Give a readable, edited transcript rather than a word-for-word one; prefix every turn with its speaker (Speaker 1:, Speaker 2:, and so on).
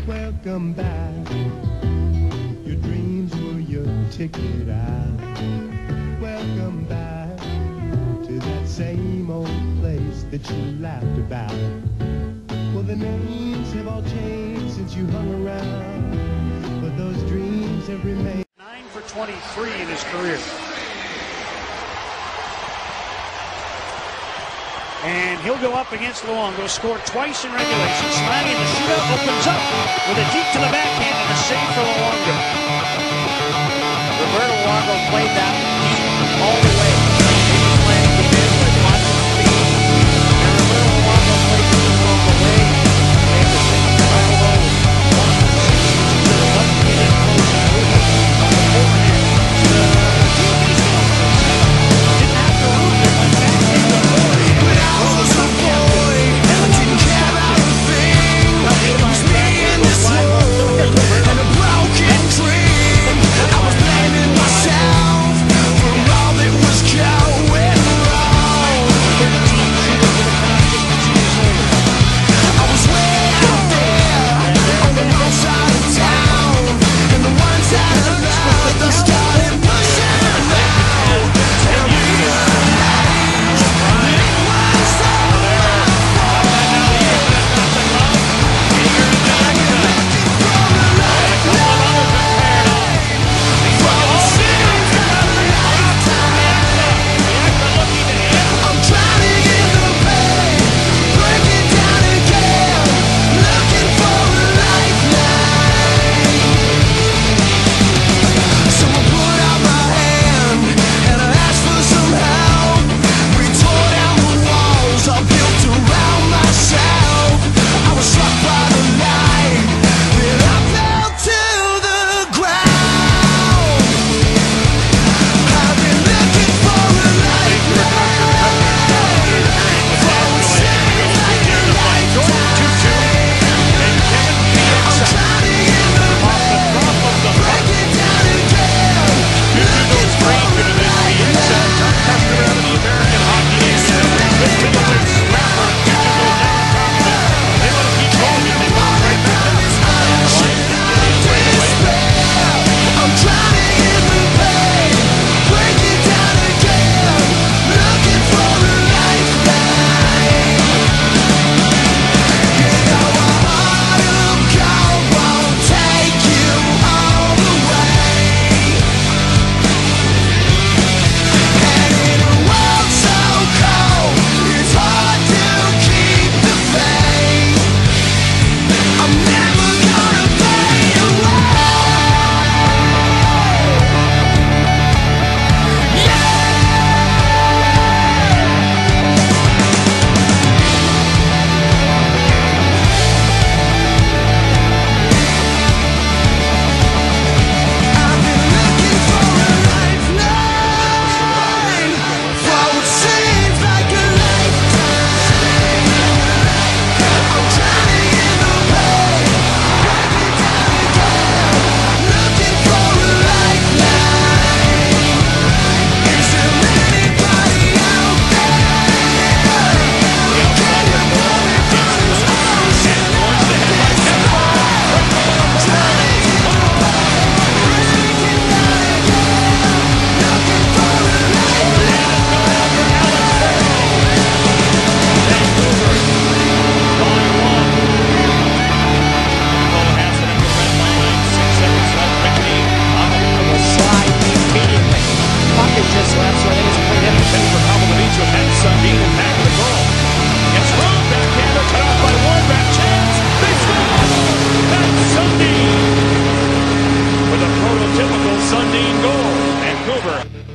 Speaker 1: Welcome back. Your dreams were your ticket out. Welcome back to that same old place that you laughed about. Well, the names have all changed since you hung around, but those dreams have remained.
Speaker 2: 9 for 23 in his career. And he'll go up against Luongo, scored twice in regulation. Slamming the shootout, opens up with a deep to the backhand and a save for Luongo.
Speaker 3: Roberto Luongo played that deep all the way. He was playing the mid with lots of speed. And Roberto Luongo played the deep all the way. Made the save. Buffalo lost the 6 inches to the left to get in close and move it on the overhand. TV still didn't have to move there, went back into the floor.
Speaker 2: Typical Sundin goal. Vancouver.